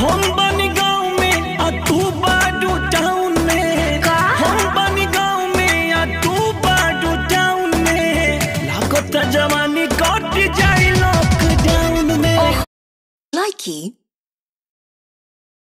हम बनी गाँव में आ तू बाडू टाउन में। हम बनी गाँव में आ तू बाडू टाउन में। लागत जवानी कट जाई लॉकडाउन में। Likey